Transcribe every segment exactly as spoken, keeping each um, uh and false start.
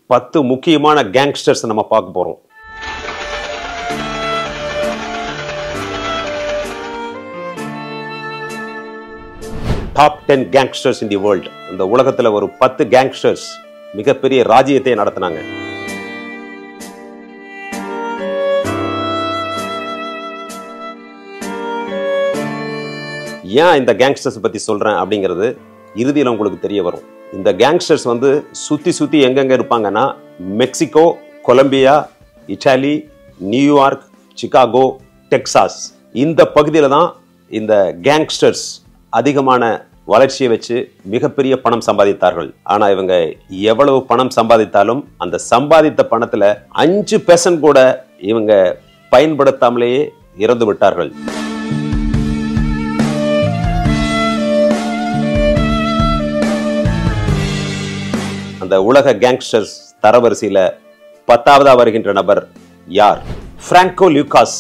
பத்து முக்கியமான கேங்ஸ்டர்ஸ் நம்ம பார்க்க போறோம். Top ten gangsters in the world. இந்த உலகத்துல ஒரு பத்து கேங்ஸ்டர்ஸ் மிகப்பெரிய ராஜ்யத்தை நடத்தினாங்க. ஏன் இந்த கேங்ஸ்டர்ஸ் பத்தி சொல்றேன் அப்படிங்கிறது இறுதியில் உங்களுக்கு தெரிய வரும். இந்த கேங்ஸ்டர்ஸ் வந்து சுத்தி சுத்தி எங்கெங்க இருப்பாங்கன்னா Mexico, Colombia, Italy, New York, Chicago, Texas இந்த பகுதியில தான் இந்த கேங்ஸ்டர்ஸ் அதிகமான வளர்ச்சியை வச்சு மிகப்பெரிய பணம் சம்பாதித்தார்கள். ஆனா இவங்க எவ்வளவு பணம் சம்பாதித்தாலும் அந்த சம்பாதித்த பணத்துல அஞ்சு பெர்சன்ட் கூட இவங்க பயன்படுத்தாமலேயே இறந்து விட்டார்கள். அந்த உலக கேங்ஸ்டர்ஸ் தரவரிசையில பத்தாவதா வருகின்ற நபர் யார்? Frank Lucas.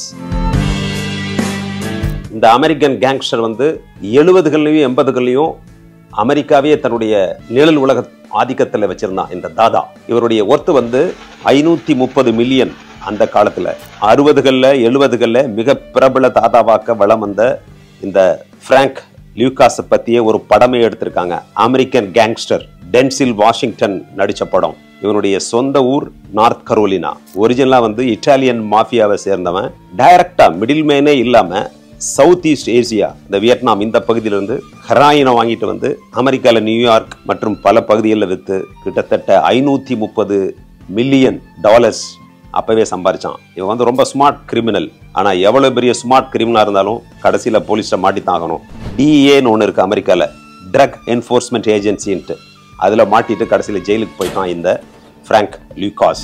இந்த அமெரிக்கன் கேங்ஸ்டர் வந்து எழுபதுகள்லயும் எண்பதுகள்லயும் அமெரிக்காவே தன்னுடைய நிழல் உலக ஆதிக்கத்தில் வச்சிருந்தான் இந்த தாதா. இவருடைய ஒர்த்து வந்து ஐநூத்தி முப்பது மில்லியன். அந்த காலத்துல அறுபதுகள்ல எழுபதுகள்ல மிக பிரபல தாதாவாக்க வளம் வந்த இந்த பிராங்க் லூகாஸ் பத்தியே ஒரு படமே எடுத்திருக்காங்க. American gangster. டென்சில் வாஷிங்டன் நடிச்ச படம். இவனுடைய சொந்த ஊர் நார்த் கரோலினா. ஒரிஜினலா வந்து இட்டாலியன் மாஃபியாவை சேர்ந்தவன். டைரக்டா மிடில் மேனே இல்லாம சவுத் ஈஸ்ட் ஏசியா, இந்த வியட்நாம் இந்த பகுதியிலிருந்து ஹெராயினை வாங்கிட்டு வந்து அமெரிக்கால நியூயார்க் மற்றும் பல பகுதிகளில் வித்து கிட்டத்தட்ட ஐநூத்தி முப்பது மில்லியன் டாலர்ஸ் அப்பவே சம்பாதிச்சான். இவன் வந்து ரொம்ப ஸ்மார்ட் கிரிமினல். ஆனா எவ்வளவு பெரிய ஸ்மார்ட் கிரிமினலா இருந்தாலும் கடைசியில போலீஸ்ல மாட்டித்தான் ஆகணும். டிஏன்னு ஒண்ணு இருக்கு அமெரிக்கால, ட்ரக் என்ஃபோர்ஸ்மெண்ட் ஏஜென்சின்ட்டு. அதுல மாட்டிட்டு கடைசியில ஜெயிலுக்கு போயிட்டான் இந்த பிராங்க் லூகாஸ்.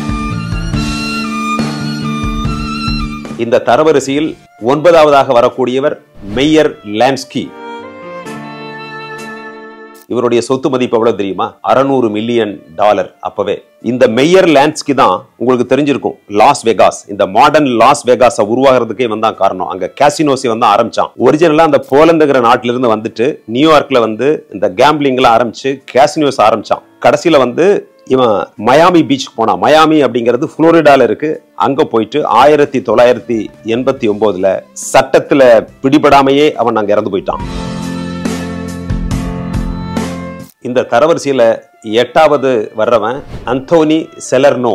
இந்த தரவரிசையில் ஒன்பதாவதாக வரக்கூடியவர் மேயர் லான்ஸ்கி. இவருடைய சொத்து மதிப்பு எவ்வளவு தெரியுமா? அறுநூறு மில்லியன் டாலர் அப்பவே. இந்த மேயர் லான்ஸ்கி தான் உங்களுக்கு தெரிஞ்சிருக்கும் லாஸ் வெகாஸ். இந்த மாடர்ன் லாஸ் வெகாஸை உருவாகிறதுக்கே வந்தான் காரணம். அங்க கேசினோஸை வந்து ஆரம்பிச்சான். ஒரிஜினலா அந்த போலந்துங்கிற நாட்டில இருந்து வந்துட்டு நியூயார்க்ல வந்து இந்த கேம்பிளிங்ல ஆரம்பிச்சு கேசினோஸ் ஆரம்பிச்சான். கடைசியில வந்து இவன் மயாமி பீச் போனா. மயாமி அப்படிங்கிறது புளோரிடால இருக்கு. அங்க போயிட்டு ஆயிரத்தி தொள்ளாயிரத்தி எண்பத்தி ஒன்பதுல சட்டத்துல பிடிபடாமையே அவன் அங்க இறந்து போயிட்டான். இந்த தரவரிசையில எட்டாவது வர்றவன் அந்தோனி செலர்னோ.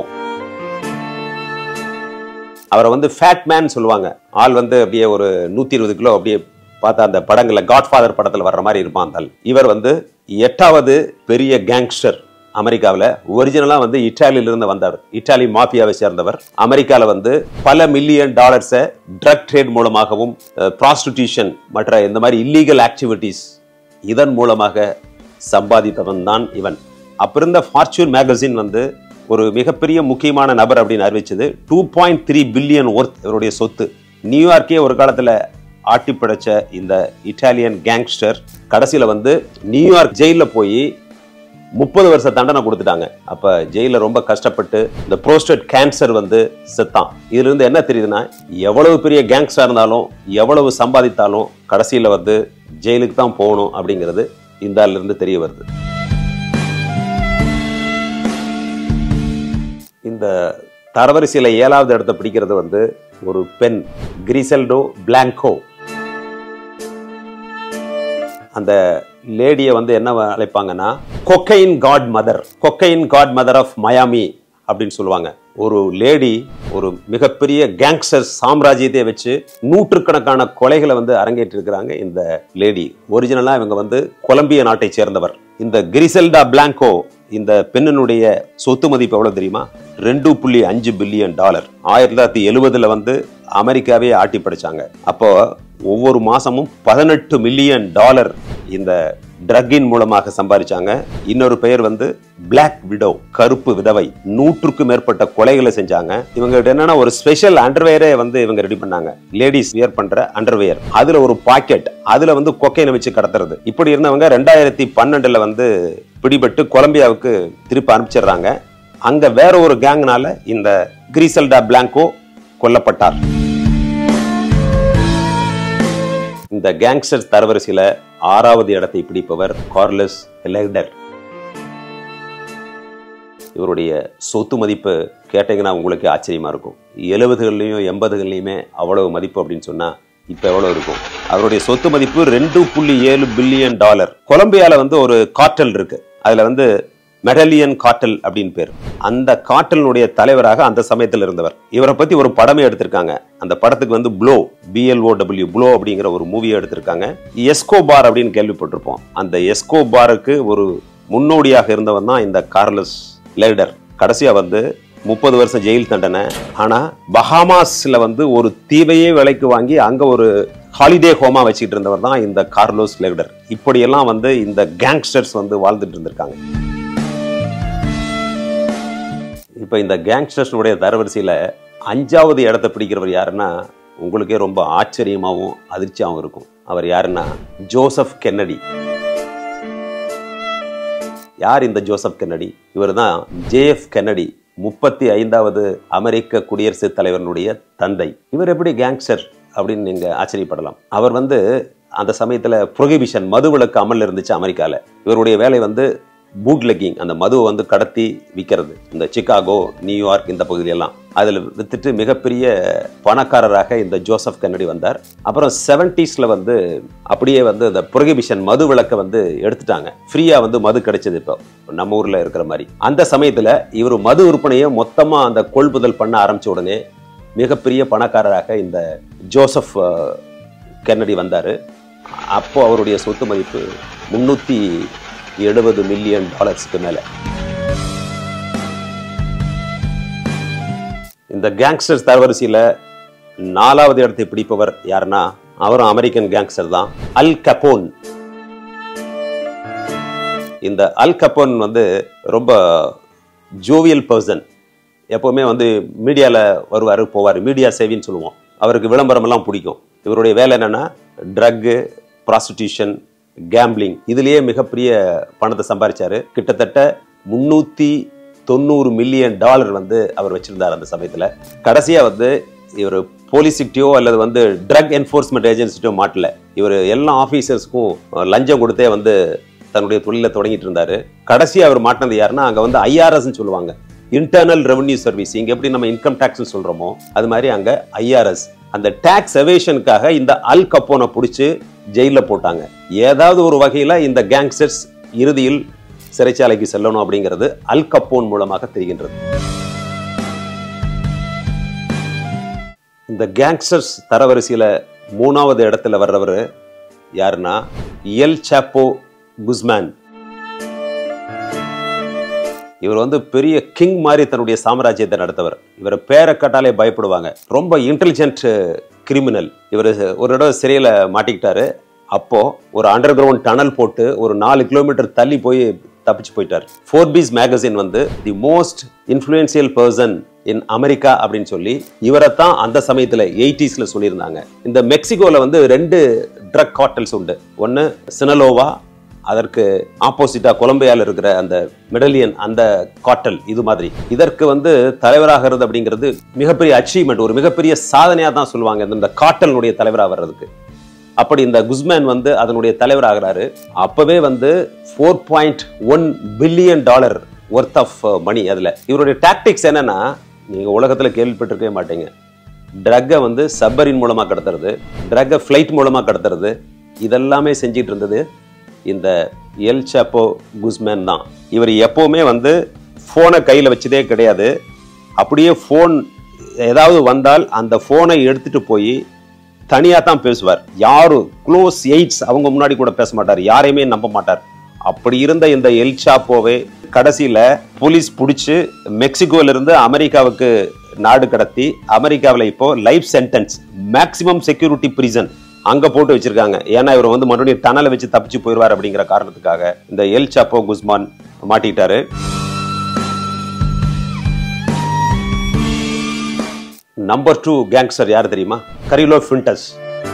அவரை வந்து ஃபேட் மேன் சொல்லுவாங்க. ஆள் வந்து அப்படியே ஒரு நூத்தி இருபது கிலோ, அப்படியே பார்த்தா அந்த படங்கள்ல காட்ஃபாதர் படத்துல வர்ற மாதிரி இருப்பான். இவர் வந்து எட்டாவது பெரிய கேங்ஸ்டர் அமெரிக்காவில். ஒரிஜினலா வந்து இட்டாலியில இருந்து வந்தார். இட்டாலி மாஃபியாவை சேர்ந்தவர். அமெரிக்கால வந்து பல மில்லியன் டாலர்ஸை ட்ரக் ட்ரேட் மூலமாகவும் ப்ராஸ்டிடியூஷன் மற்ற இந்த மாதிரி இல்லீகல் ஆக்டிவிட்டிஸ் இதன் மூலமாக சம்பாதித்தவன் தான் இவன். அப்ப இருந்த ஃபார்ச்சூன் மேகசின் வந்து ஒரு மிகப்பெரிய முக்கியமான நபர் அப்படின்னு அறிவிச்சது. Two point three billion worth இவருடைய சொத்து. நியூயார்க்கே ஒரு காலத்துல ஆட்டி படைச்ச இந்த இட்டாலியன் கேங்ஸ்டர் கடைசியில வந்து நியூயார்க் ஜெயில போய் முப்பது வருஷ தண்டனை கொடுத்துட்டாங்க. அப்ப ஜெயில ரொம்ப கஷ்டப்பட்டு இந்த புரோஸ்டேட் கேன்சர் வந்து செத்தான். இதுல இருந்து என்ன தெரியுதுன்னா, எவ்வளவு பெரிய கேங்ஸ்டர் இருந்தாலும் எவ்வளவு சம்பாதித்தாலும் கடைசியில வந்து ஜெயிலுக்கு தான் போகணும் அப்படிங்கிறது இந்த ஆள்ல இருந்து தெரிய வருது. இந்த தரவரிசையில ஏழாவது இடத்தை பிடிக்கிறது வந்து ஒரு பெண், கிரிசெல்டோ பிளாங்கோ. அந்த லேடியை வந்து என்ன அழைப்பாங்கன்னா cocaine god mother. Cocaine god mother of Miami அப்படின்னு சொல்லுவாங்க. ஒரு லேடி ஒரு மிகப்பெரிய கேங்ஸ்டர் சாம்ராஜ்யத்தை வச்சு நூற்றுக்கணக்கான கொலைகளை வந்து அரங்கேற்றி இருக்கிறாங்க. இந்த லேடி ஒரிஜினலா இவங்க வந்து கொலம்பியா நாட்டை சேர்ந்தவர். இந்த கிரிசெல்டா பிளாங்கோ இந்த பெண்ணினுடைய சொத்து மதிப்பு எவ்வளவு தெரியுமா? ரெண்டு புள்ளி அஞ்சு பில்லியன் டாலர். ஆயிரத்தி தொள்ளாயிரத்தி எழுபதுல வந்து அமெரிக்காவே ஆட்டி படைச்சாங்க. அப்போ ஒவ்வொரு மாசமும் பதினெட்டு மில்லியன் டாலர் இந்த ட்ரக்கின் மூலமாக சம்பாதிச்சாங்க. இன்னொரு பெயர் வந்து பிளாக் விடோ, கருப்பு விதவை. நூற்றுக்கும் மேற்பட்ட கொலைகளை செஞ்சாங்க. இவங்க என்னன்னா ஒரு ஸ்பெஷல் அண்டர்வேரே வந்து இவங்க ரெடி பண்ணாங்க. லேடிஸ் வியர் பண்ற அண்டர்வேர். அதுல ஒரு பாக்கெட், அதுல வந்து கொக்கைனை வச்சு கடத்துறது. இப்படி இருந்தவங்க ரெண்டாயிரத்தி பன்னெண்டுல வந்து பிடிபட்டு கொலம்பியாவுக்கு திருப்பி அனுப்பிச்சிடுறாங்க. அங்க வேற ஒரு கேங்னால இந்த கிரிசெல்டா பிளாங்கோ கொல்லப்பட்டார். இந்த கேங்ஸ்டர் தரவரிசையில ஆறாவது இடத்தை பிடிப்பவர் கார்லஸ் லெக்டர். இவருடைய சொத்து மதிப்பு கேட்டீங்கன்னா உங்களுக்கு ஆச்சரியமா இருக்கும். எழுபதுகள்லையும் எண்பதுகள்லையுமே அவ்வளவு மதிப்பு அப்படின்னு சொன்னா இப்ப எவ்வளவு இருக்கும்? அவருடைய சொத்து மதிப்பு ரெண்டு புள்ளி ஏழு பில்லியன் டாலர். கொலம்பியால வந்து ஒரு கார்டல் இருக்கு, அதுல வந்து மெடலியன் கார்டல் அப்படின்னு பேர். அந்த கார்டலினுடைய தலைவராக அந்த சமயத்தில் இருந்தவர். இவரை பத்தி ஒரு படமே எடுத்திருக்காங்க. அந்த படத்துக்கு வந்து ப்ளோ, பிஎல்ஓடபிள்யூ ப்ளோ அப்படிங்கிற ஒரு மூவியை எடுத்திருக்காங்க. எஸ்கோபார் அப்படின்னு கேள்விப்பட்டிருப்போம். அந்த எஸ்கோபாருக்கு ஒரு முன்னோடியாக இருந்தவன் தான் இந்த கார்லஸ் லேடர். கடைசியா வந்து முப்பது வருஷம் ஜெயில் தண்டனை. ஆனா பஹாமாஸ்ல வந்து ஒரு தீவையே விலைக்கு வாங்கி அங்க ஒரு ஹாலிடே ஹோமா வச்சுட்டு இருந்தவர் தான் இந்த கார்லோஸ் லேடர். இப்படியெல்லாம் வந்து இந்த கேங்ஸ்டர்ஸ் வந்து வாழ்ந்துட்டு இருந்திருக்காங்க. இப்ப இந்த கேங்ஸ்டர்ஸ்னுடைய தரவரிசையில அஞ்சாவது இடத்தை பிடிக்கிறவர் யாருன்னா உங்களுக்கே ரொம்ப ஆச்சரியமாகவும் அதிர்ச்சியாகவும் இருக்கும். அவர் யாருன்னா ஜோசப் கென்னடி. யார் இந்த ஜோசப் கென்னடி? இவர் தான் ஜேஎஃப் கென்னடி, முப்பத்தி ஐந்தாவது அமெரிக்க குடியரசுத் தலைவருடைய தந்தை. இவர் எப்படி கேங்ஸ்டர் அப்படின்னு நீங்க ஆச்சரியப்படலாம். அவர் வந்து அந்த சமயத்துல புரோஹிபிஷன், மது விலக்கு அமல் இருந்துச்சு அமெரிக்கால. இவருடைய வேலை வந்து பூட்லெக்கிங், அந்த மதுவை வந்து கடத்தி விற்கிறது. இந்த சிகாகோ, நியூயார்க் இந்த பகுதியெல்லாம் அதில் வித்துட்டு மிகப்பெரிய பணக்காரராக இந்த ஜோசப் கென்னடி வந்தார். அப்புறம் செவன்டீஸ்ல வந்து அப்படியே வந்து இந்த புரோஹிபிஷன், மது விலக்கை வந்து எடுத்துட்டாங்க. ஃப்ரீயா வந்து மது கிடைச்சது இப்போ நம்ம ஊர்ல இருக்கிற மாதிரி. அந்த சமயத்துல இவர் மது விற்பனையை மொத்தமா அந்த கொள்முதல் பண்ண ஆரம்பிச்ச உடனே மிகப்பெரிய பணக்காரராக இந்த ஜோசப் கென்னடி வந்தாரு. அப்போ அவருடைய சொத்து மதிப்பு முன்னூத்தி எழுபது மில்லியன் டாலர்ஸ்க்கு மேல. இந்த கேங்ஸ்டர்ஸ் தரவரிசையில நாலாவது இடத்தை பிடிப்பவர் யாருன்னா அவரும் அமெரிக்கன் கேங்ஸ்டர் தான், அல் கப்போன். இந்த அல் கப்போன் வந்து ரொம்ப ஜோவியல் பர்சன். எப்பவுமே வந்து மீடியால வருவாரு போவாரு, மீடியா சேவின்னு சொல்லுவோம். அவருக்கு விளம்பரம் எல்லாம் பிடிக்கும். இவருடைய வேலை என்னன்னா ட்ரக், ப்ராஸ்டிடியூஷன், கேம்பிளிங், இதுலயே மிகப்பெரிய பணத்தை சம்பாதிச்சாரு. கிட்டத்தட்ட முன்னூத்தி தொண்ணூறு மில்லியன் டாலர் வந்து அவர் வச்சிருந்தார் அந்த சமயத்துல. கடைசியா வந்து இவர் போலீஸ்கிட்டயோ அல்லது வந்து ட்ரக் என்ஃபோர்ஸ்மெண்ட் ஏஜென்சிட்டோ மாட்டல. இவர் எல்லா ஆபீசர்ஸ்க்கும் லஞ்சம் கொடுத்தே வந்து தன்னுடைய தொழிலை தொடங்கிட்டு இருந்தாரு. கடைசியா அவர் மாட்டினது யாருன்னா அங்க வந்து ஐஆர்எஸ் சொல்லுவாங்க, இன்டர்னல் ரெவன்யூ சர்வீஸ். இங்க எப்படி நம்ம இன்கம் டாக்ஸ் சொல்றோமோ அது மாதிரி அங்க ஐஆர்எஸ். அந்த டாக்ஸ் எவேஷனுக்காக இந்த அல் கப்போனை பிடிச்சு ஜெயில போட்டாங்க. ஏதாவது ஒரு வகையில இந்த கேங்ஸ்டர்ஸ் இறுதியில் சிறைச்சாலைக்கு செல்லணும் அப்படிங்கிறது அல் கப்போன் மூலமாக தெரிகின்றது. இந்த கேங்ஸ்டர்ஸ் தரவரிசையில மூணாவது இடத்துல வர்றவர் யாருன்னா எல் சாப்போ குஸ்மான். இவர் வந்து பெரிய கிங் மாதிரி தன்னுடைய சாம்ராஜ்யத்தை நடத்தவர். இவரை பேரை கட்டாலே பயப்படுவாங்க. ரொம்ப இன்டெலிஜென்ட் கிரிமினல். இவர் ஒரு இடம் சிறையில மாட்டிக்கிட்டாரு. அப்போ ஒரு அண்டர் கிரவுண்ட் டனல் போட்டு ஒரு நாலு கிலோமீட்டர் தள்ளி போய் தப்பிச்சு போயிட்டார். ஃபோர்பீஸ் மேகசின் வந்து the most influential person in America அப்படின்னு சொல்லி இவரைத்தான் அந்த சமயத்துல எயிட்டிஸ்ல சொல்லியிருந்தாங்க. இந்த மெக்சிகோல வந்து ரெண்டு ட்ரக் கார்டல்ஸ் உண்டு. ஒன்னு சினலோவா, அதற்கு ஆப்போசிட்டா கொலம்பியால இருக்கிற அந்த மெடலியன் அந்த கார்டல். இது மாதிரி இதற்கு வந்து தலைவராகிறது அப்படிங்கிறது மிகப்பெரிய அச்சீவ்மெண்ட், ஒரு மிகப்பெரிய சாதனையா தான் சொல்லுவாங்க இந்த கார்டலுடைய தலைவராக வர்றதுக்கு. அப்படி இந்த குஸ்மேன் வந்து அதனுடைய தலைவராகிறாரு. அப்பவே வந்து four point one billion dollar worth of money. அதுல இவருடைய டாக்டிக்ஸ் என்னன்னா நீங்க உலகத்துல கேள்விப்பட்டிருக்கவே மாட்டீங்க. ட்ரக்கை வந்து சப்பரின் மூலமா கடத்துறது, ட்ரக்கை ஃபிளைட் மூலமா கடத்துறது, இதெல்லாமே செஞ்சிட்டு இருந்தது இந்த எல் சாப்போ குஸ்மேன் தான். இவர் எப்பவுமே வந்து போனை கையில வச்சதே கிடையாது. அப்படியே போன் ஏதாவது வந்தால் அந்த போனை எடுத்துட்டு போய் தனியா தான் பேசுவார். யாரும் க்ளோஸ் எய்ட்ஸ் அவங்க முன்னாடி கூட பேச மாட்டார், யாரையுமே நம்ப மாட்டார். அப்படி இருந்த இந்த எல் சாப்போவை கடைசியில போலீஸ் பிடிச்சு மெக்சிகோல இருந்து அமெரிக்காவுக்கு நாடு கடத்தி அமெரிக்காவில் இப்போ life sentence, maximum security prison அங்க போட்டு வச்சிருக்காங்க. ஏன்னா இவர் வந்து மறுபடியும் டனலை வச்சு தப்பிச்சு போயிடுவார் அப்படிங்கிற காரணத்துக்காக இந்த எல் சாப்போ குஸ்மான் மாட்டிட்டாரு. நம்பர் டூ கேங்ஸ்டர் யாரு தெரியுமா? கரிலோ ஃபின்டஸ்.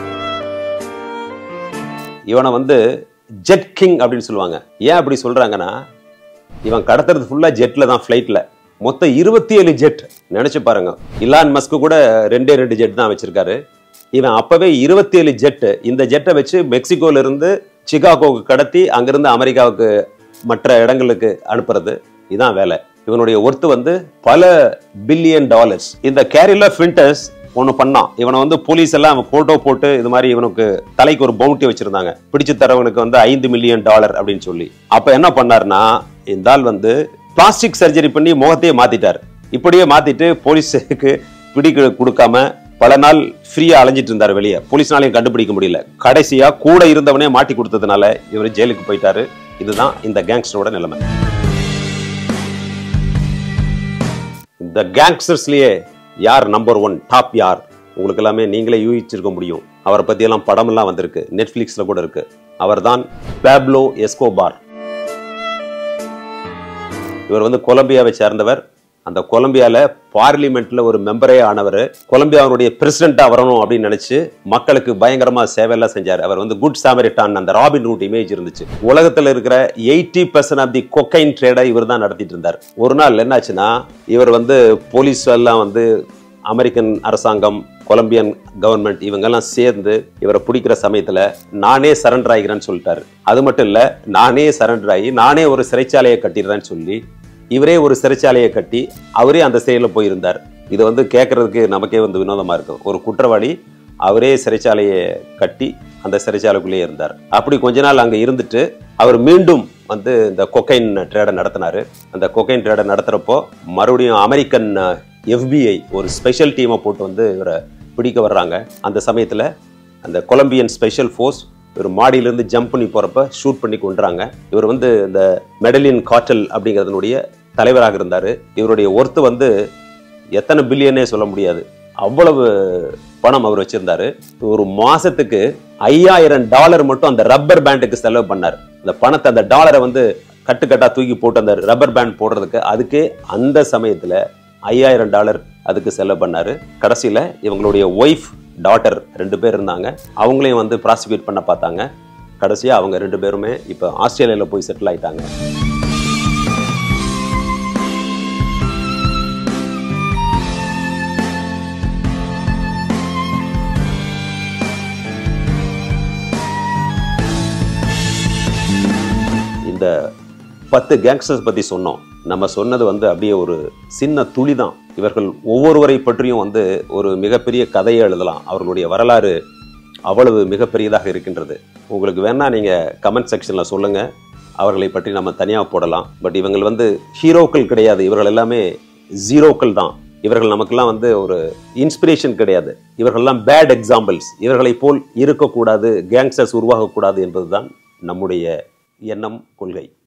இவனை வந்து ஜெட் கிங் அப்படின்னு சொல்லுவாங்க. ஏன் அப்படி சொல்றாங்கன்னா இவன் கடத்துறது ஃபுல்லா ஜெட்ல தான், பிளைட்ல. மொத்தம் இருபத்தி ஏழு ஜெட். நினைச்சு பாருங்க, இலான் மஸ்க் கூட ரெண்டே ரெண்டு ஜெட் தான் வச்சிருக்காரு. இவன் அப்பவே இருபத்தி ஏழு ஜெட். இந்த ஜெட்டை வச்சு மெக்சிகோல இருந்து சிகாகோவுக்கு கடத்தி அங்கிருந்து அமெரிக்காவுக்கு மற்ற இடங்களுக்கு அனுப்புறது, இதான் வேலை. இவனுடைய ஒர்த்து வந்து பல பில்லியன் டாலர்ஸ். இந்த கேரிலா ஃபின்டஸ் ஒன்னு பண்ணான். இவனை வந்து போலீஸ் எல்லாம் போட்டோ போட்டு இது மாதிரி இவனுக்கு தலைக்கு ஒரு பவுண்டி வச்சிருந்தாங்க, பிடிச்சு தரவனுக்கு வந்து ஐந்து மில்லியன் டாலர் அப்படின்னு சொல்லி. அப்ப என்ன பண்ணாருன்னா, இந்த ஆள் வந்து பிளாஸ்டிக் சர்ஜரி பண்ணி முகத்தையே மாத்திட்டார். இப்படியே மாத்திட்டு போலீஸுக்கு பிடிக்க கொடுக்காம பல நாள் ஃப்ரீயா அலைஞ்சிட்டு இருந்தாரு வெளியே. போலீஸ்னாலையும் கண்டுபிடிக்க முடியல. கடைசியா கூட இருந்தவனே மாட்டி கொடுத்ததுனால இவர் ஜெயிலுக்கு போயிட்டாரு. இதுதான் இந்த கேங்ஸ்டரோட நிலைமை. இந்த கேங்ஸ்டர்ஸ்லயே யார் நம்பர் ஒன், டாப் யார், உங்களுக்கு எல்லாமே நீங்களே யூகிச்சிருக்க முடியும். அவரை பத்தி எல்லாம் படம் எல்லாம் வந்திருக்கு, நெட்ஃபிளிக்ஸ்ல கூட இருக்கு. அவர் தான் பாப்லோ எஸ்கோபார். இவர் வந்து கொலம்பியாவை சேர்ந்தவர். அந்த கொலம்பியால பார்லிமெண்ட்ல ஒரு மெம்பரே ஆனவர். கொலம்பியாவுடைய பிரசிடென்டா வரணும் அப்படின்னு நினைச்சு மக்களுக்கு பயங்கரமா சேவை எல்லாம் செஞ்சாரு. அவர் வந்து குட் சாமரிட்டான், அந்த ராபின் ஹூட் இமேஜ் இருந்துச்சு. உலகத்துல இருக்கிற eighty percent of the cocaine ட்ரேடை இவர் தான் நடத்திட்டு இருந்தார். ஒரு நாள் என்னாச்சுன்னா, இவர் வந்து போலீஸ் எல்லாம் வந்து அமெரிக்கன் அரசாங்கம், கொலம்பியன் கவர்மெண்ட் இவங்கெல்லாம் சேர்ந்து இவரை பிடிக்கிற சமயத்துல நானே சரண்டர் ஆகிறேன்னு சொல்லிட்டாரு. அது மட்டும் இல்ல, நானே சரண்டர் ஆகி நானே ஒரு சிறைச்சாலையை கட்டிடுறேன்னு சொல்லி இவரே ஒரு சிறைச்சாலையை கட்டி அவரே அந்த சிறையில போயிருந்தார். இதை வந்து கேட்கறதுக்கு நமக்கே வந்து வினோதமா இருக்கும். ஒரு குற்றவாளி அவரே சிறைச்சாலையை கட்டி அந்த சிறைச்சாலைக்குள்ளேயே இருந்தார். அப்படி கொஞ்ச நாள் அங்க இருந்துட்டு அவர் மீண்டும் வந்து இந்த கொக்கைன் ட்ரேடை நடத்தினாரு. அந்த கொக்கைன் ட்ரேடை நடத்துறப்போ மறுபடியும் அமெரிக்கன் எஃபிஐ ஒரு ஸ்பெஷல் டீமை போட்டு வந்து இவரை பிடிக்க வர்றாங்க. அந்த சமயத்துல அந்த கொலம்பியன் ஸ்பெஷல் ஃபோர்ஸ் இவர் மாடியிலிருந்து ஜம்ப் பண்ணி போறப்ப ஷூட் பண்ணி கொண்டுறாங்க. இவர் வந்து இந்த மெடலின் கார்டல் அப்படிங்கிறதுனுடைய தலைவராக இருந்தாரு. இவருடைய ஒர்த்து வந்து எத்தனை பில்லியனே சொல்ல முடியாது, அவ்வளவு பணம் அவர் வச்சிருந்தாரு. ஒரு மாசத்துக்கு ஐயாயிரம் டாலர் மட்டும் அந்த ரப்பர் பேண்டுக்கு செலவு பண்ணார். அந்த பணத்தை, அந்த டாலரை வந்து கட்டுக்கட்டா தூக்கி போட்டு அந்த ரப்பர் பேண்ட் போடுறதுக்கு அதுக்கு அந்த சமயத்துல ஐயாயிரம் டாலர் அதுக்கு செலவு பண்ணாரு. கடைசியில இவங்களுடைய ஒய்ஃப், டாட்டர் ரெண்டு பேர் இருந்தாங்க. அவங்களையும் வந்து ப்ராசிக்யூட் பண்ண பார்த்தாங்க. கடைசியா அவங்க ரெண்டு பேருமே இப்ப ஆஸ்திரேலியால போய் செட்டில் ஆயிட்டாங்க. இந்த பத்து கேங்ஸ்டர்ஸ் பத்தி சொன்னோம். நம்ம சொன்னது வந்து அப்படியே ஒரு சின்ன துளி தான். இவர்கள் ஒவ்வொருவரை பற்றியும் வந்து ஒரு மிகப்பெரிய கதையை எழுதலாம். அவர்களுடைய வரலாறு அவ்வளவு மிகப்பெரியதாக இருக்கின்றது. உங்களுக்கு வேணா நீங்க கமெண்ட் செக்ஷன்ல சொல்லுங்க, அவர்களை பற்றி நம்ம தனியாக போடலாம். பட் இவங்க வந்து ஹீரோக்கள் கிடையாது, இவர்கள் எல்லாமே ஜீரோக்கள் தான். இவர்கள் நமக்கெல்லாம் வந்து ஒரு இன்ஸ்பிரேஷன் கிடையாது. இவர்கள்லாம் பேட் எக்ஸாம்பிள்ஸ். இவர்களை போல் இருக்கக்கூடாது, கேங்ஸ்டர்ஸ் உருவாகக்கூடாது என்பதுதான் நம்முடைய எண்ணம், கொள்கை.